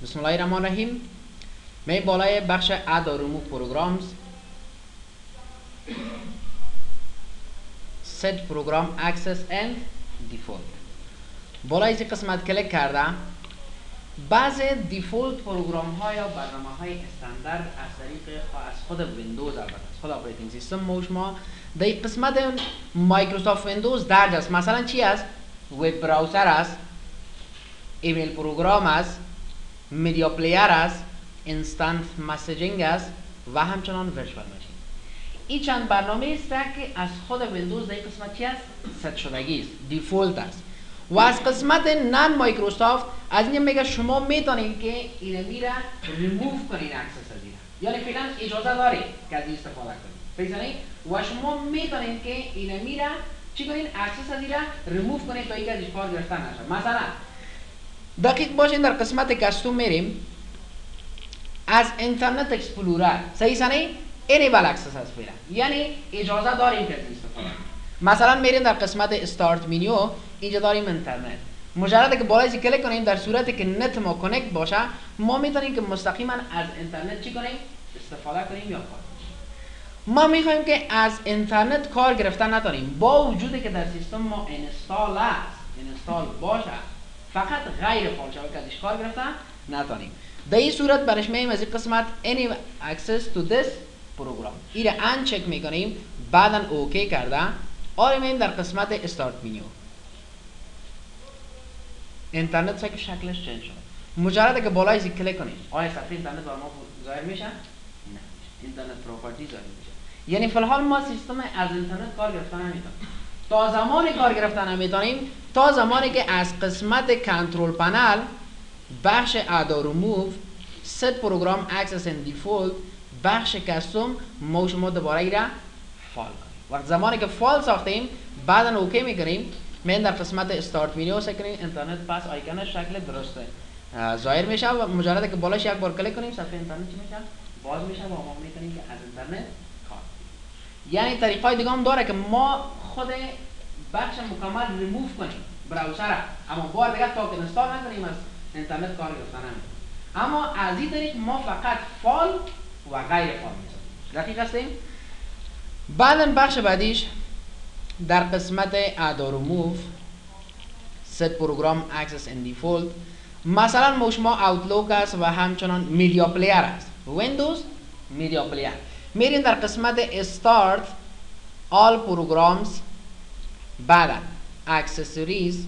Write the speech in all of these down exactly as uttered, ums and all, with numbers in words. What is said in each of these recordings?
بسم الله الرحمن الرحیم. می بالای بخش اد و ریموو پروگرامز set program access and default. بالای این قسمت کلیک کرده بعض دیفولت پروگرام ها یا برنامه های استاندارد از طریق از خود ویندوز، البته از خود اپراتینگ سیستم ما شما در قسمت مایکروسافت ویندوز درج است. مثلا چی است؟ وب براوزر است، ایمیل پروگرام است، میدیا پلیر است، اینستنت مسیجینگ است و همچنان ورچوال ماشین. این چند برنامه است که از خود ویندوز در این قسمت چی است؟ ست شدگی است، دیفولت است. و از قسمت نان مایکروسافت از این میگه شما میتونید که این میره ریموو کنین اکسس از این، یعنی فعلا اجازه دارید که از این استفاده کنید. فهمیدید؟ و شما میتونید که این میره چی کنین؟ اکسس از این ریموو کنید تا اینکه ازش کار گرفته نشه. مثلا دقیق باشین در قسمت کاستوم میریم از اینترنت اکسپلورر صحیح سنی انیبل اکسس از فعلا، یعنی اجازه داریم که از این استفاده کنیم. مثلا میریم در قسمت استارت منیو، اینجا داریم اینترنت. مجرد که بالای کلیک کنیم در صورتی که نت ما کانکت باشه ما میتونیم که مستقیما از اینترنت چی کنیم؟ استفاده کنیم یا کار کنیم. ما میخوایم که از اینترنت کار گرفتن نتونیم با وجودی که در سیستم ما اینستال است، اینستال باشه، فقط غیر فعال شود که ازش کار گرفتن نتونیم. در این صورت برش میایم از این قسمت any access to this program این را ان چک میکنیم، بعدا اوکی کرده آره میایم در قسمت استارت منیو. اینترنت سه که شکلش چنج شد. مجرد که بالای زی کلیک کنیم آیا صفحه اینترنت بر ما ظاهر میشه؟ نه، اینترنت پراپرتی ظاهر میشه. یعنی فی الحال ما سیستم از اینترنت کار گرفتن نمیتونیم. تا زمانی کار گرفتن نمیتونیم تا زمانی که از قسمت کنترل پنل بخش اد و ریموو، set program access and default، بخش کاستوم ما شما دوباره ای را فال کنیم. وقت زمانی که فال ساختیم بعدا اوکی میکنیم من در قسمت استارت منیو سکنیم اینترنت پس آیکن شکل درسته ظاهر میشه و مجرد که بالاش یک بار کلیک کنیم صفحه اینترنت چی میشه؟ باز میشه و ما میتونیم که از اینترنت کار کنیم. یعنی طریقای دیگه هم داره که ما خود بخش مکمل ریموو کنیم براوزر، اما بار دیگه تا که اینستال نکنیم از اینترنت کار گرفتن نمیکنیم. اما از این طریق ما فقط فال و غیر فال میسازیم. دقیق هستیم؟ بعدن بخش بعدیش در قسمت اد و ریموو set program access and default، مثلا ما شما اوتلوک است و همچنان میدیا پلیر است، ویندوز میدیا پلیر. میریم در قسمت استارت all programs، بعدا اکسسوریز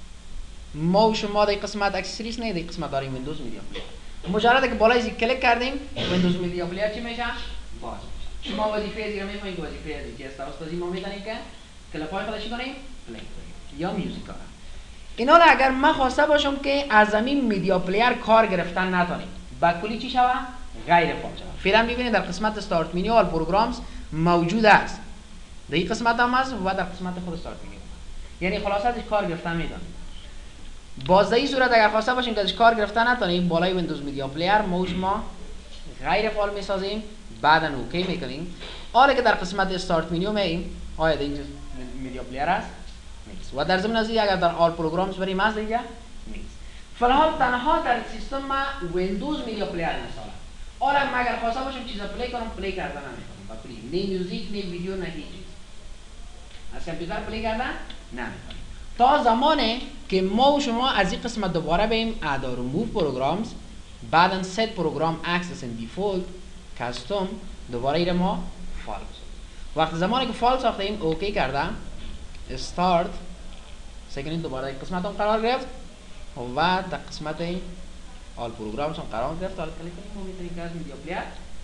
ما شما در قسمت اکسسوریز نه، در قسمت داریم ویندوز میدیا پلیر. مجرد که بالای زی کلیک کردیم ویندوز میدیا پلیر چی میشه؟ باز میشه. شما وظیفه ازی رو میفهمید وظیفه ازی که است استادی ما میتونیم که کلپای خودش کنیم پلی کنیم یا میوزیک کنیم. اینا اگر من خواسته باشم که از زمین میدیا پلیر کار گرفتن نتونیم با کلی چی شوه؟ غیر فعال شوه. فعلا میبینید در قسمت استارت منیو آل پروگرامز موجود است، در این قسمت هم است و در قسمت خود استارت منیو، یعنی خلاصه ازش کار گرفتن میتونیم. باز در این صورت اگر خواسته باشیم که ازش کار گرفتن نتونیم بالای ویندوز میدیا پلیر موج ما غیر فعال میسازیم، بعدا اوکی میکنیم. حالا که در قسمت استارت منیو میایم آیا اینجا میدیا پلیر است؟ نیست. و در ضمن از این اگر در آل پروگرامز بریم از اینجا نیست. فلحال تنها در سیستم ما ویندوز میدیا پلیر نصاله. حالا ما اگر خواسته باشیم چیزا پلی کنم پلی کردن نمیکنم. با پلی نه میوزیک نه ویدیو نه هیچ چیز. از کامپیوتر پلی کردن نمیکنیم. تا زمانی که ما و شما از این قسمت دوباره بریم اد و ریموو پروگرامز، بعدا set program access and default کاستوم دوباره ایره ما فال بسازیم. وقت زمانی که فال ساختیم اوکی کردم استارت سکنید دوباره در قسمت هم قرار گرفت و در قسمت آل پروگرامز هم قرار گرفت. حالا کلیک کنیم ما میتونیم که از میدیا پلیر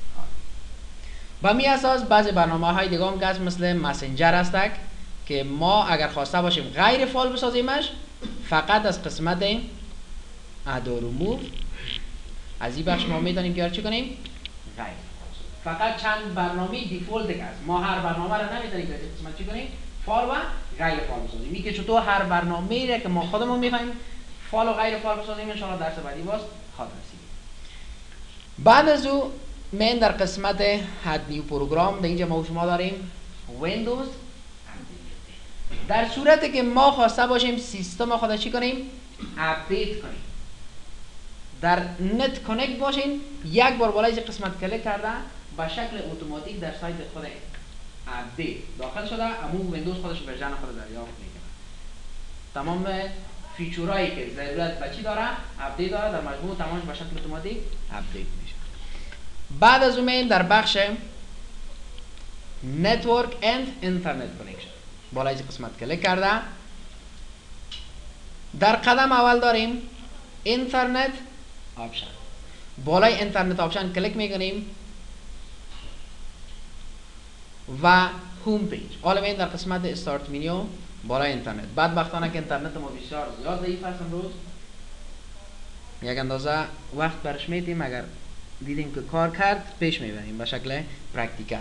با می اساس بعضی برنامه های دیگه هم که مثل مسنجر است که ما اگر خواسته باشیم غیر فعال بسازیمش فقط از قسمت اد و ریموو از این بخش ما میتونیم که چی کنیم؟ غیر فعال. فقط چند برنامه دیفولت که است، ما هر برنامه را نمیتونیم که از قسمت چی کنیم؟ فعال و غیر فعال بسازیم. این که چطور هر برنامه‌ای را که ما خودمون می‌خوایم فعال و غیر فعال بسازیم ان شاءالله درس بعدی باز خواهد رسید. بعد از او من در قسمت اد نیو پروگرام در اینجا ما شما داریم ویندوز. در صورتی که ما خواسته باشیم سیستم خود چی کنیم؟ اپدیت کنیم در نت کانکت باشین، یک بار بالای قسمت کلیک کرده به شکل اتوماتیک در سایت خود اپدیت داخل شده، امو ویندوز خودش ورژن خود دریافت میکنه. تمام فیچورایی که ضرورت بچی داره اپدیت داره، در مجموع تمامش به شکل اتوماتیک اپدیت میشه. بعد از اون در بخش نتورک اند اینترنت کانکشن بالای قسمت کلیک کرده، در قدم اول داریم اینترنت آپشن. بالای اینترنت آپشن کلیک میکنیم و هوم پیج. حالا میاییم در قسمت استارت منیو بالای اینترنت. بدبختانه که اینترنت ما بسیار زیاد ضعیف است امروز، یک اندازه وقت برش میدیم، اگر دیدیم که کار کرد پیش میبریم به شکل پرکتیکال.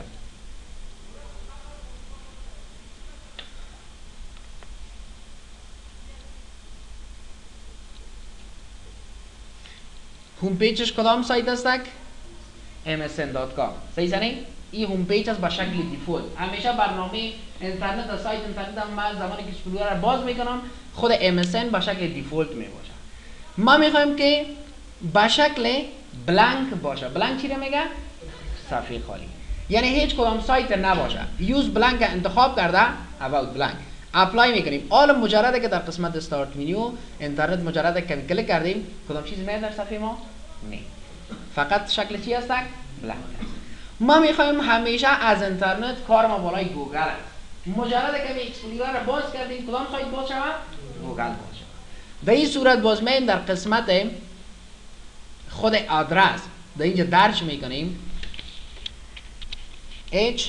هوم پیجش کدام سایت است؟ ام اس ان دات کام. صحیح زنی؟ این هوم پیج است به شکل دیفولت. همیشه برنامه اینترنت از سایت اینترنت هم من زمانی که اسکرولر رو باز میکنم خود ام اس ان به شکل دیفولت میباشه. ما میخوایم که به شکل بلانک باشه. بلانک چی رو میگه؟ صفحه خالی. یعنی هیچ کدام سایت نباشه. یوز بلانک انتخاب کرده، about بلانک اپلای میکنیم. حالا مجرده که در قسمت استارت منیو اینترنت مجرده که کلیک کردیم کدام چیز میاد در صفحه ما؟ نه. فقط شکل چی است؟ بلانک است. ما میخوایم همیشه از اینترنت کار ما بالای گوگل است. مجرده که اکسپلورر رو باز کردیم کدام سایت باز شود؟ گوگل باز شود. به این صورت باز میایم در قسمت خود آدرس، در اینجا درج میکنیم h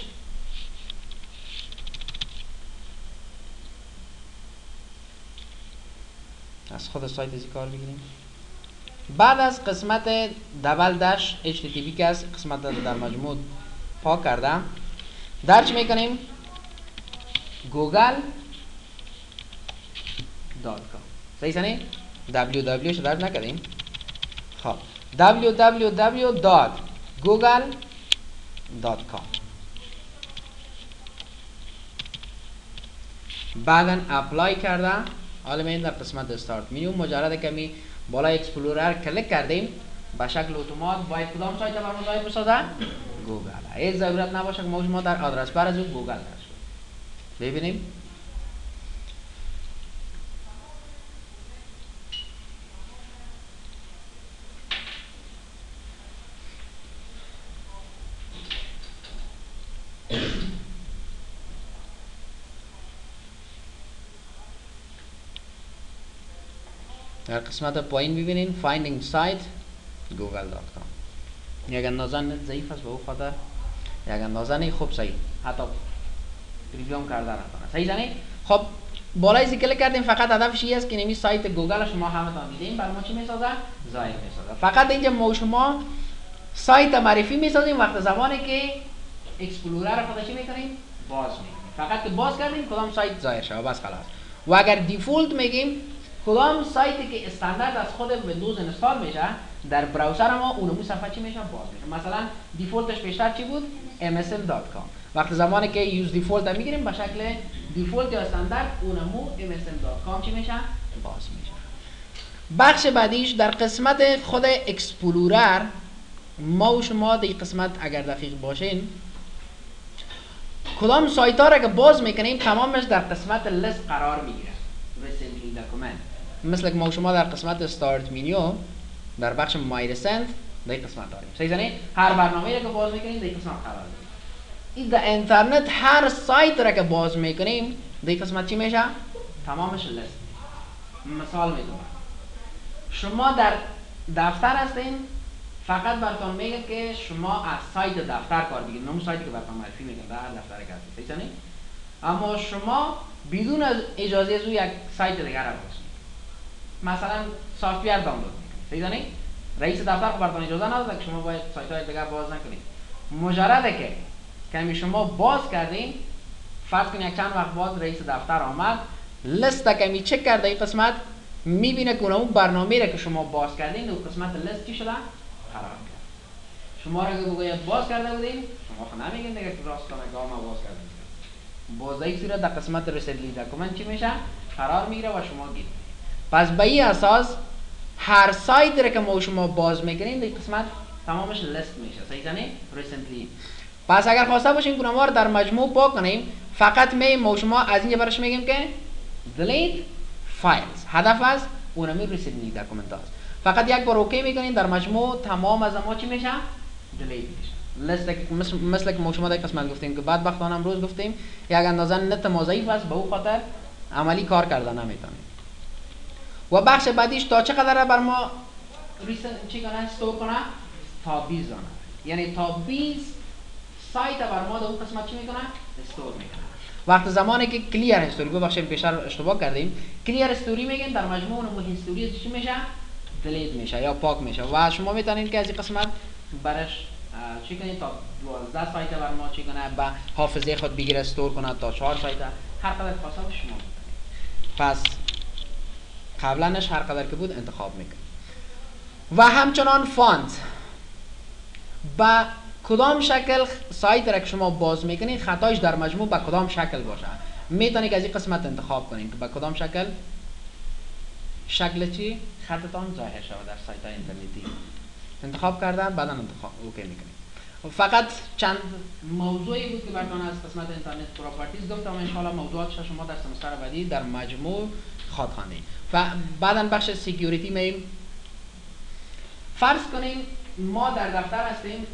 از خود سایت ازی کار بگیریم. بعد از قسمت دبل داش اچ تی تی پی که از قسمت در مجموع پاک کردم درج میکنیم گوگل دات کام. صحیح سنی؟ دبلیو دبلیو شو درج نکردیم. خب دبلیو دبلیو دبلیو دات گوگل دات کام. بعدا اپلای کرده. حالا میایم در قسمت استارت منیو مجرد که می بالای اکسپلورر کلیک کردیم به شکل اتومات باید کدام سایت رو برام ظاهر بسازه؟ گوگل. هیچ ضرورت نباشه که ما شما در آدرس بر از اون گوگل درش ببینیم. در قسمت پایین ببینین finding site گوگل دات کام. یک اندازه نت ضعیف است به او خاطر یک اندازه نه خوب صحیح حتی پریویو هم کرده نکنه. صحیح زنی؟ خب بالای سی کلیک کردیم فقط هدفش این است که نمی سایت گوگل شما همه تا میدیم بر ما چی میسازه؟ ظاهر میسازه. فقط اینجا ما شما سایت معرفی میسازیم وقت زمانی که اکسپلورر خودش چی میکنیم؟ باز میکنیم. فقط که باز کردیم کدام سایت ظاهر شود بس خلاص. و اگر دیفولت میگیم کدام سایتی که استاندارد از خود ویندوز اینستال میشه در براوزر ما اونمو صفحه چی میشه؟ باز میشه. مثلا دیفولتش بیشتر چی بود؟ ام اس ان دات کام. وقتی زمانی که یوز دیفولت هم میگیریم به شکل دیفولت یا استاندارد اونمو ام اس ان دات کام چی میشه؟ باز میشه. بخش بعدیش در قسمت خود اکسپلورر ما و شما در قسمت اگر دقیق باشین کدام سایت ها را که باز میکنیم تمامش در قسمت لیست قرار میگیره. recently document مثل که ما شما در قسمت استارت منیو در بخش مای ریسنت در قسمت داریم. صحیح زنی؟ هر برنامه‌ای را که باز میکنیم در قسمت قرار میگیره. این در اینترنت هر سایت را که باز میکنیم در قسمت چی میشه؟ تمامش لیست. مثال میدم شما در دفتر هستین فقط براتون میگه که شما از سایت دفتر کار بگیرید، نمون سایتی که براتون معرفی میکنه در دفتر کار. صحیح زنی؟ اما شما بدون از اجازه از او یک سایت دیگر را باز مثلا سافت‌ویر دانلود میکنید. صحیح دانی؟ رئیس دفتر خب براتون اجازه نداده که شما باید سایت‌های دیگر باز نکنید. مجرده که کمی شما باز کردین فرض کنید یک چند وقت بعد رئیس دفتر آمد لیست کمی چک کرده این قسمت میبینه که اون برنامه‌ای را که شما باز کردین اون قسمت لیست چی شده؟ قرار کرد. شما را که بگوید باز کرده بودین شما خب نمیگین دیگه که راست کنه که ما باز کردیم. باز یک صورت در قسمت recently document چی میشه؟ قرار میگیره و شما گیر. پس به این اساس هر سایت را که ما شما باز میکنیم در قسمت تمامش لیست میشه. صحیح زنی؟ ریسنتلی. پس اگر خواسته باشیم که ما رو در مجموع پاک کنیم، فقط می ما شما از اینجا برش میگیم که delete files. هدف از اونمی ریسنتلی داکومنت هاست. فقط یک بار اوکی میکنین، در مجموع تمام از ما چی میشه؟ delete میشه. لیست مثل مثل که ما شما در قسمت گفتیم که بعد وقتان امروز گفتیم یک اندازه نت ما ضعیف است، به او خاطر عملی کار کرده نمیتونیم. و بخش بعدیش تا چقدر بر ما ریسنت چی کنه استور کنه؟ تا بیست دانه. یعنی تا بیست سایت بر ما در اون قسمت چی میکنه؟ استور میکنه. وقت زمانی که کلیر هستوری، ببخشید پیشتر اشتباه کردیم، کلیر هستوری میگن در مجموع اون هستوری چی میشه؟ دلیت میشه یا پاک میشه. و شما میتونید که از این قسمت برش چی کنید تا دوازده سایت بر ما چی کنه با حافظه خود بگیره استور کنه تا چهار سایت هر قدر خاصه شما میتونید. پس قبلنش هر قدر که بود انتخاب میکنید. و همچنان فانت با کدام شکل سایت را که شما باز میکنید خطایش در مجموع با کدام شکل باشه. میتونید از این قسمت انتخاب کنید که با کدام شکل شکل چی خطتان ظاهر شود در سایت های اینترنتی. انتخاب کردن بعدا انتخاب اوکی میکنید. فقط چند موضوعی بود که براتون از قسمت اینترنت پراپرتیز گفتم. ان شاء الله موضوعاتش شما در سمستر بعدی در مجموع خواهید خواندید. و بعدا بخش سکیوریتی میل. فرض کنیم ما در دفتر هستیم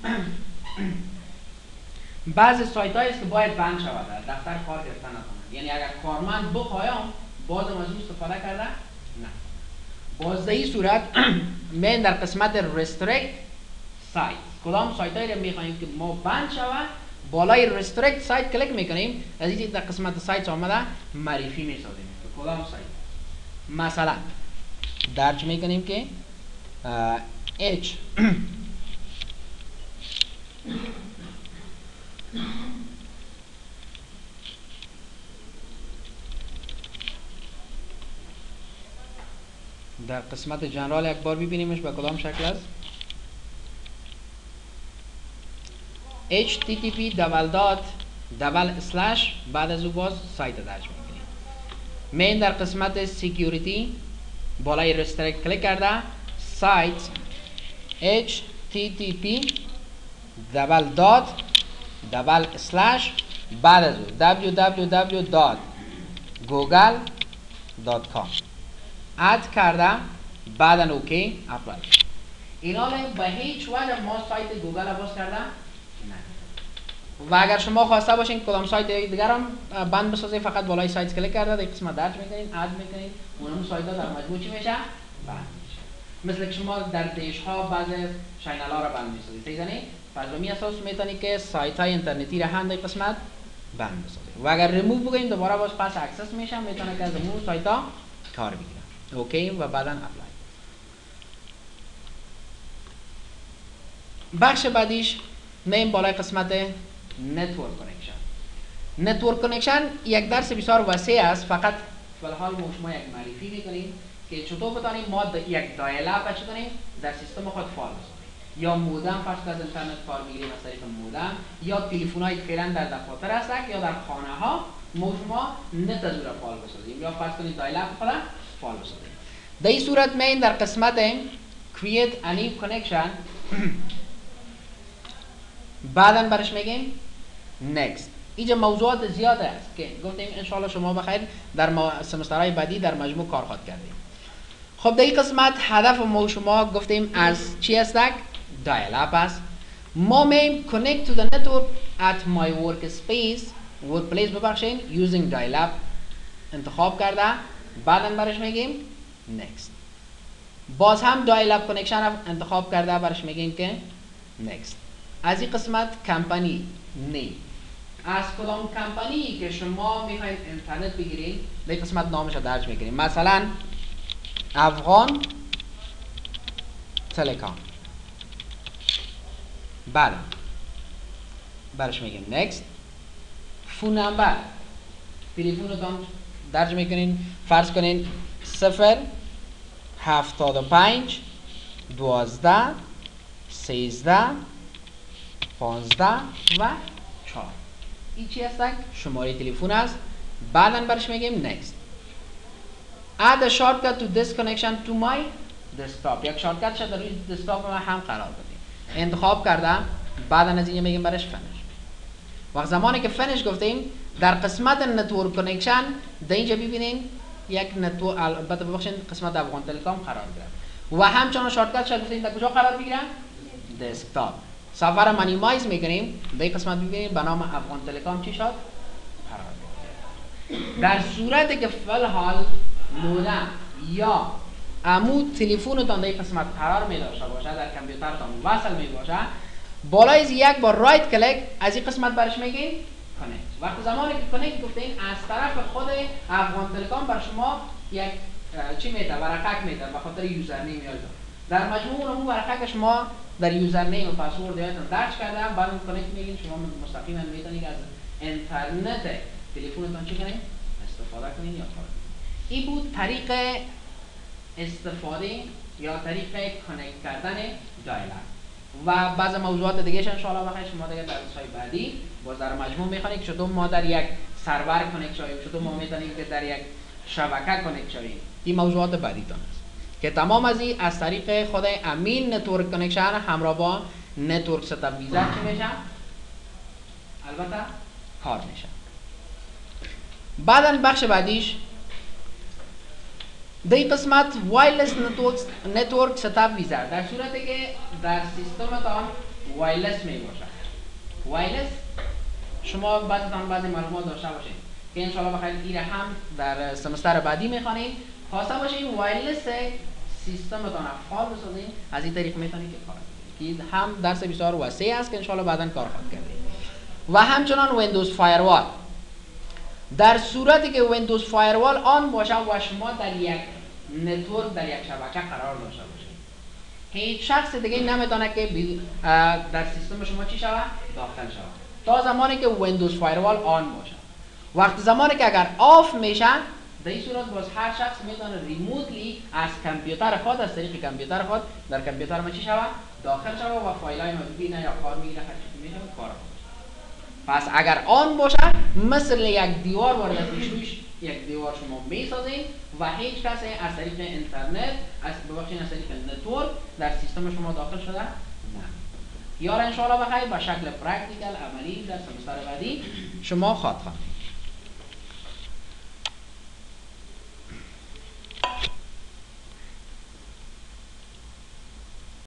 بعضی سایت هایی است که باید بند شود، در دفتر کار گرفتن نکنند. یعنی اگر کارمند بخوایم باز از اون استفاده کرده نه. باز در این صورت من در قسمت restrict سایت کدام سایت هایی را میخواهیم که ما بند شود، بالای restrict سایت کلیک میکنیم. از اینجا در قسمت سایت آمده معرفی میسازیم که کدام سایت. مثلا درج میکنیم که H در قسمت جنرال یک بار ببینیمش به کدام شکل است. اچ تی تی پی دبل دات دبل اسلش بعد از او باز سایت درج میکنیم. من در قسمت سکیوریتی بالای رستریکت کلیک کرده سایت اچ تی تی پی دبل دات دبل اسلش بعد از او دبلیو دبلیو دبلیو دات گوگل دات کام اد کرده بعدا اوکی اپلای. اینا به هیچ وجه ما سایت گوگل باز کرده نه. و اگر شما خواسته باشین کدام سایت دیگر هم بند بسازید فقط بالای سایت کلیک کرده در قسمت درج میکنید اد میکنید اونم سایت ها در مجموع چی میشه؟ بند میشه. مثل که شما در دیش ها بعض چینل ها را بند میسازید. سیزنی پس به می اساس میتونید که سایت های اینترنتی را هم در قسمت بند بسازید. و اگر ریموو بگیم دوباره باز پس اکسس میشه میتونه که از اون سایت ها کار بگیره. اوکی و بعدا اپلای. بخش بعدیش میم بالای قسمت نتورک کانکشن. نتورک کانکشن یک درس بسیار وسیع است. فقط فلحال ما شما یک معرفی میکنیم که چطور بتانیم ما یک دایل اپ چی کنیم در سیستم خود فعال بسازیم. یا مودم فرض از اینترنت فعال بگیریم از طریق مودم یا تلفن‌های که فعلا در دفاتر هستند یا در خانه ها ما شما نت از اون فعال بسازیم یا فرض کنید دایل اپ خود فعال بسازیم. در این صورت من در قسمت create a new connection بعدا برش میگیم next. اینجا موضوعات زیاده است که گفتیم ان شاء الله شما بخیر در سمسترهای بعدی در مجموع کار خواهد کردیم. خب در این قسمت هدف ما شما گفتیم از چی است؟ دایل اپ است. ما میم connect to the network at my workspace workplace ببخشید using dial up انتخاب کرده بعدا برش میگیم next. باز هم دایل اپ کانکشن انتخاب کرده برش میگیم که next. از این قسمت کمپانی نیم از کدام کمپانی که شما میخواید اینترنت بگیرید در این قسمت نامش رو درج میکنیم. مثلا افغان تلکام بله برش میگیم next. فون نمبر تلفن رو درج میکنین فرض کنین صفر هفتاد و پنج دوازده سیزده پانزده و چهار. این چی هست؟ شماره تلفن است. بعدا برش میگیم next. add a shortcut to this connection to my دسکتاپ. یک شارتکتش در روی دسکتاپ ما هم قرار بدیم. انتخاب کردم، بعد از این میگیم برش فنش. وقت زمانی که فنش گفتیم در قسمت نتورک کانکشن در اینجا ببینین یک نتورک، البته ببخشید قسمت افغان تلکام قرار گرفت و همچنان شارتکتش گفتیم در کجا قرار بگیره؟ دسکتاپ. سفر منیمایز میکنیم در این قسمت ببینید به نام افغان تلکام چی شد؟ قرار گرفت. در صورتی که فل حال مودم یا عمود تلفنتان در این قسمت قرار می داشته باشه، در کامپیوترتان وصل می باشه، بالای یک بار رایت کلیک از این قسمت برش میگین کانکت. وقتی زمانی که کانکت گفتیم از طرف خود افغان تلکام بر شما یک چی میده؟ ورقک میده به خاطر یوزر نیم یا در مجموع اون ورقک شما در یوزر نیم و پسورد یادتون درج کرده، بعد اون کانکت میگین، شما مستقیما میتونید از اینترنت تلفنتان چی کنید؟ استفاده کنید یا کار. این بود طریق استفاده یا طریق کانکت کردن دایلر. و بعض موضوعات دیگه ان شاء الله بخیر شما دیگه در درس‌های بعدی باز در مجموع میخوانید که چطور ما در یک سرور کانکت شویم، چطور ما میتونیم که در یک شبکه کانکت شویم. این موضوعات بعدی تان است که تمام از این از طریق خود امین نتورک کانکشن همراه با نتورک ستاپ ویزر چی میشه؟ البته کار میشه. بعدن بخش بعدیش در این قسمت وایرلس نتورک ستاپ ویزر، در صورتی که در سیستمتان وایرلس می باشد. وایرلس شما بعضتان بعضی معلومات داشته باشید که ان شاء الله بخیر این هم در سمستر بعدی میخوانید. خواسته باشید وایرلس سیستمتان فعال بسازید، از این طریق میتونید که کار کنید. که هم درس بسیار وسیع است که ان شاء الله بعداً کار خواهد کرد. و همچنان ویندوز فایروال، در صورتی که ویندوز فایروال آن باشه و شما در یک نتورک در یک شبکه قرار داشته باشید، هیچ شخص دیگه نمیتونه که در سیستم شما چی شود؟ داخل شود تا زمانی که ویندوز فایروال آن باشه. وقت زمانی که اگر آف میشه در این صورت باز هر شخص میتونه ریموتلی از کامپیوتر خود، از طریق کامپیوتر خود در کامپیوتر ما چی شود؟ داخل شود و فایلای ما ببینه یا کار میگیره، هر چیزی میشه کار. پس اگر آن باشه مثل یک دیوار وارد روش یک دیوار شما میسازید و هیچ کسی از طریق اینترنت از ببخشید از طریق نتورک در سیستم شما داخل شده نه. یار ان شاء الله بخیر با شکل پرکتیکال عملی در سمستر بعدی شما خواهد خوانید.